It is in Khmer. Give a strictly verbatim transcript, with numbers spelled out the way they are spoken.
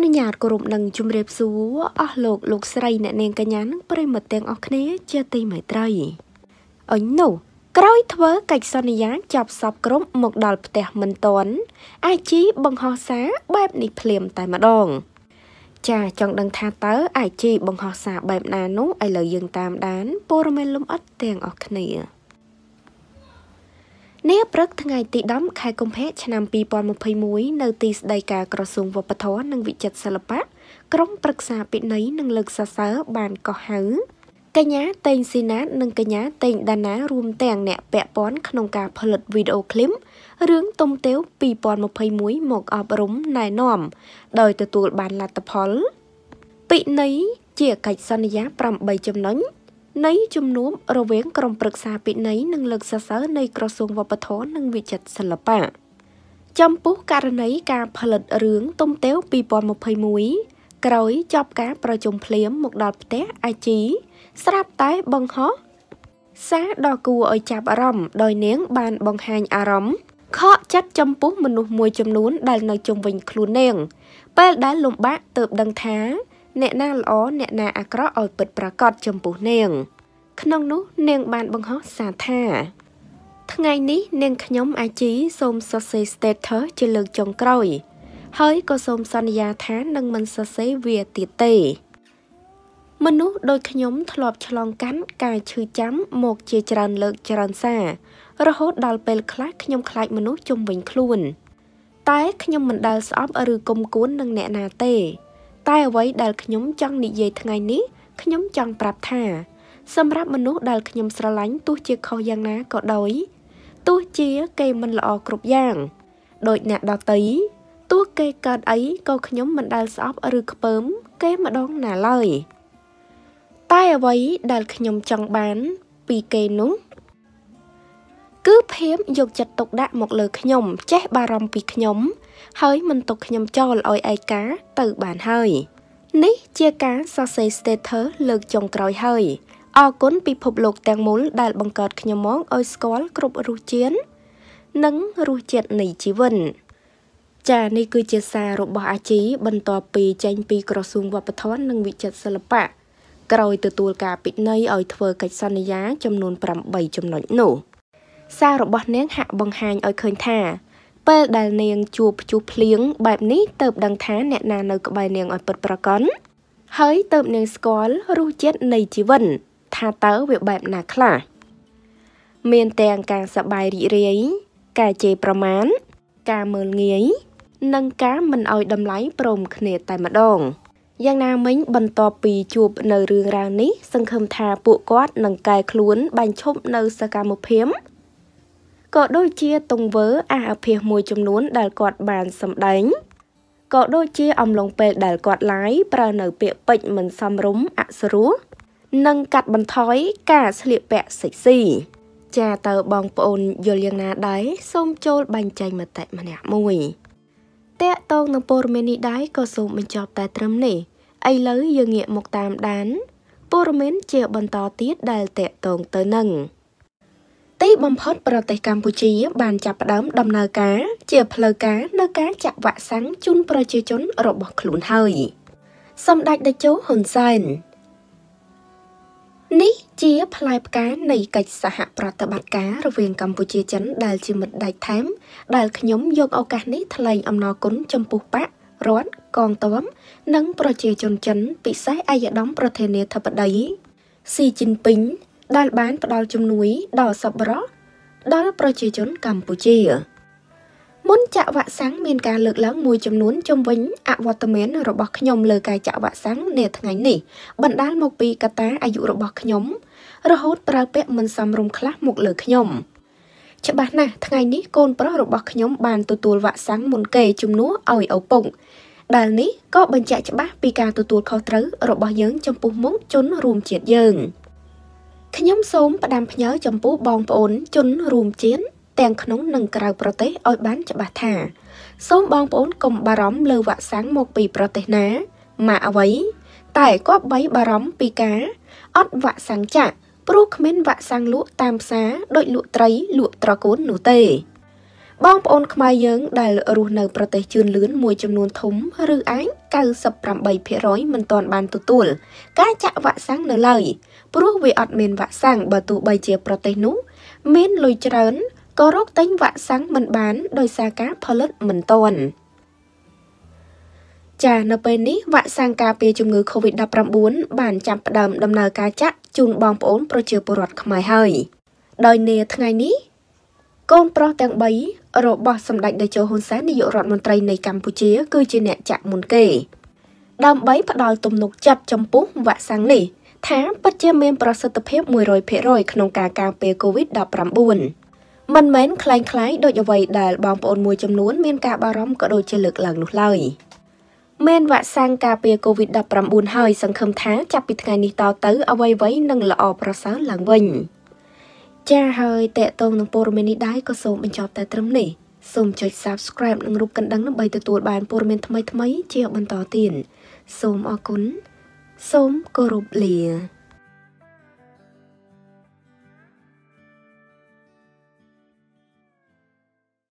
នុញ្ញាតគោរពនឹងជម្រាបសួរអស់លោកលោកស្រីអ្នកនាងកញ្ញានិងប្រិយមិត្តទាំងអស់គ្នាជាទីមេត្រីអញនោះក្រោយធ្វើកិច្ចសន្យាចាប់សពក្រុមមកដល់ផ្ទះមិនទាន់អាជីបង្ហោះសារបែបនេះភ្លាមតែម្ដងចាចង់ដឹងថាតើអាជីបង្ហោះសារបែបណានោះឥឡូវយើងតាមដានព័ត៌មានលម្អិតទាំងអស់គ្នានេះព្រឹកថ្ងៃទីដប់ខែកុម្ភៈឆ្នាំពីរពាន់ម្ភៃមួយនៅទីស្តីការក្រសួងវប្បធម៌និងវិចិត្រសិល្បៈក្រុមប្រឹក្សាពិន័យនិងលើកសរសើរបានកោះហៅកញ្ញាតេងស៊ីណាតនិងកញ្ញាតេងដាណារួមទាំងអ្នកពាក់ព័ន្ធក្នុងការផលិតវីដេអូឃ្លីបរឿងទុំទាវពីរពាន់ម្ភៃមួយមកអប់រំណែនាំដោយទទួលបានលទ្ធផលពិន័យជាកិច្ចសន្យាប្រាំបីចំណុចនៃជំនួបរវាងក្រុមប្រឹក្សាពិន័យនិងលើកសរសើរនៃក្រសួងវប្បធម៌និងវិចិត្រសិល្បៈចំពោះករណីការផលិតរឿងទុំទាវពីរពាន់ម្ភៃមួយក្រោយចប់ការប្រជុំភ្លាមមកដល់ផ្ទះអាជីស្រាប់តែបង្ហោះសារដ៏គួរឲ្យចាប់អារម្មណ៍ដោយនាងបានបង្ហាញអារម្មណ៍ខកចិត្តចំពោះមនុស្សមួយចំនួនដែលនៅជុំវិញខ្លួននាងពេលដែលលំបាកទើបដឹងថាអ្នកណាល្អអ្នកណាអាក្រក់ឲ្យពិតប្រាកដចំពោះនាងក្នុងនោះនាងបានបង្ហោះសារថាថ្ងៃនេះនាងខ្ញុំអាជីសូមសរសេរ status ជាលើកចុងក្រោយហើយក៏សូមសន្យាថានឹងមិនសរសេរវាទៀតទេមនុស្សដូចខ្ញុំធ្លាប់ឆ្លងកាត់ការឈឺចាំមកជាច្រើនលើកច្រើនសាររហូតដល់ពេលខ្លះខ្ញុំខ្លាចមនុស្សជុំវិញខ្លួនតែខ្ញុំមិនដែលស្អប់ឬគុំគួននឹងអ្នកណាទេតែអ្វីដែលខ្ញុំចង់និយាយថ្ងៃនេះខ្ញុំចង់ប្រាប់ថាសម្រាប់មនុស្សដែលខ្ញុំស្រឡាញ់ទោះជាខុសយ៉ាងណាក៏ដោយទោះជាគេមិនល្អគ្រប់យ៉ាងដូចអ្នកដទៃទោះគេកើតអីក៏ខ្ញុំមិនដែលស្អប់ឬខ្ពើមគេម្ដងណាឡើយតែអ្វីដែលខ្ញុំចង់បានពីគេនោះគឺភាពយកចិត្តទុកដាក់មកលើខ្ញុំចេះបារម្ភពីខ្ញុំហើយមិនទុកខ្ញុំចោលឲ្យឯកាទៅបានហើយនេះជាការសរសេរ status លើកចុងក្រោយហើយអរគុណពិភពលោកទាំងមូលដែលបង្កើតខ្ញុំមកឲ្យស្គាល់គ្រប់រសជាតិនិងរសជាតិនៃជីវិតចានេះគឺជាសាររបស់អាជីបន្ទាប់ពីចេញពីក្រសួងវប្បធម៌និងវិចិត្រសិល្បៈក្រោយទទួលការពិន័យឲ្យធ្វើកិច្ចសន្យាចំនួនប្រាំបីចំណុចនោះសាររបស់នាងហាក់បង្ហាញឲ្យឃើញថាពេលដែលនាងជួបព្យុះភ្លៀងបែបនេះទើបដឹងថាអ្នកណានៅក្បែរនាងឲ្យពិតប្រាកដហើយទើបនាងស្គាល់រសជាតិនៃជីវិតថាតើវាបែបណាខ្លះមានទាំងការសប្បាយរីករាយការជេរប្រមាថការមើលងាយនិងការមិនឲ្យតម្លៃព្រមគ្នាតែម្ដងយ៉ាងណាមិញបន្ទាប់ពីជួបនៅរឿងរ៉ាវនេះសង្ឃឹមថាពួកគាត់នឹងកែខ្លួនបាញ់ឈប់នៅសកម្មភាពក៏ដូចជាទង្វើអាអភិសមួយចំនួនដែលគាត់បានសម្ដែងក៏ដូចជាអំឡុងពេលដែលគាត់ឡាយប្រើនៅពាក្យពេចន៍មិនសមរម្យអសុរោះនិងកាត់បន្ថយការស្លៀកពាក់សិចស៊ីចាតើបងប្អូនយល់យ៉ាងណាដែរសូមចូលបញ្ចេញមតិម្នាក់មួយតេតងនឹងព័ត៌មាននេះដែរក៏សូមបញ្ចប់តែត្រឹមនេះឥឡូវយើងងាកមកតាមដានព័ត៌មានជាបន្តទៀតដែលតេតងទៅនឹងទីបំផុតប្រទេសកម្ពុជាបានចាប់ផ្ដើមដំណើរការជាផ្លូវការនៅការចាក់វ៉ាក់សាំងជូនប្រជាជនរបស់ខ្លួនហើយសម្ដេចតេជោហ៊ុនសែននេះជាផ្លែផ្កានៃកិច្ចសហប្រតិបត្តិការរវាងកម្ពុជាចិនដែលជាមិត្តដៃថែមដែលខ្ញុំយកឱកាសនេះថ្លែងអំណរគុណចំពោះបករដ្ឋកងទ័ពនិងប្រជាជនចិនពិសេសឯកឧត្តមប្រធានាធិបតីស៊ីជីនពីងដែលបានផ្ដល់ជំនួយដល់សប្បុរសដល់ប្រជាជនកម្ពុជាមុនចាក់វ៉ាក់សាំងមានការលើកឡើងមួយចំនួនជំវិញអវត្តមានរបស់ខ្ញុំលើការចាក់វ៉ាក់សាំងនាថ្ងៃនេះបណ្ដាលមកពីកត្តាអាយុរបស់ខ្ញុំរហូតប្រើពាក្យមិនសមរម្យខ្លះមកលើខ្ញុំច្បាស់ណាស់ថ្ងៃនេះកូនប្រុសរបស់ខ្ញុំបានទទួលវ៉ាក់សាំងមុនគេជំនួសឲ្យឪពុកដែលនេះក៏បញ្ជាក់ច្បាស់ពីការទទួលខុសត្រូវរបស់យើងចំពោះមុខជនរួមជាតិយើងខ្ញុំសូមផ្ដាំផ្ញើចំពោះបងប្អូនជនរួមជាតិទាំងក្នុងនិងក្រៅប្រទេសឲ្យបានច្បាស់ថាសូមបងប្អូនកុំបារម្ភលើវ៉ាក់សាំងមកពីប្រទេសណាមកអ្វីតែគប្បីបារម្ភពីការអត់វ៉ាក់សាំងចាក់ព្រោះគ្មានវ៉ាក់សាំងលក់តាមផ្សារដូចលក់ត្រីលក់ត្រកូននោះទេបងប្អូនខ្មែរយើងដែលរស់នៅប្រទេសជឿនលឿនមួយចំនួនធំឬអាចកៅសិបប្រាំបីភាគរយមិនទាន់បានទទួលការចាក់វ៉ាក់សាំងនៅឡើយព្រោះវាអត់មានវ៉ាក់សាំងបើទោះបីជាប្រទេសនោះមានលុយច្រើនក៏រកទិញវ៉ាក់សាំងមិនបានដោយសារការផលិតមិនទាន់ចានៅពេលនេះវ៉ាក់សាំងការពារជំងឺ កូវីដ ដប់ប្រាំបួន បានចាប់ផ្ដើមដំណើរការចាក់ជូនបងប្អូនប្រជាពលរដ្ឋខ្មែរហើយដោយនាថ្ងៃនេះកូនប្រុសទាំងបីរបស់សម្ដេចតេជោហ៊ុនសែននាយករដ្ឋមន្ត្រីនៃកម្ពុជាគឺជាអ្នកចាក់មុនគេដើម្បីផ្ដល់ទំនុកចិត្តចំពោះវ៉ាក់សាំងនេះថាពិតជាមានប្រសិទ្ធភាព មួយរយភាគរយ ក្នុងការការពារ កូវីដ ដប់ប្រាំបួន មិនមែនคล้ายៗដូចអ្វីដែលបងប្អូនមួយចំនួនមានការបារម្ភក៏ដូចជាលើកឡើងនោះឡើយមានវ៉ាក់សាំងការពារ កូវីដ ដប់ប្រាំបួន ហើយសង្ឃឹមថាចាប់ពីថ្ងៃនេះតទៅអ្វីៗនឹងល្អប្រសើរឡើងវិញចាហើយតេតងនឹងព័ត៌មាននេះដែរក៏សូមបញ្ចប់តែត្រឹមនេះសូមចុច Subscribe និងរូបកណ្ដឹងដើម្បីទទួលបានព័ត៌មានថ្មីៗជាបន្តទៀតសូមអរគុណសូមគោរពលា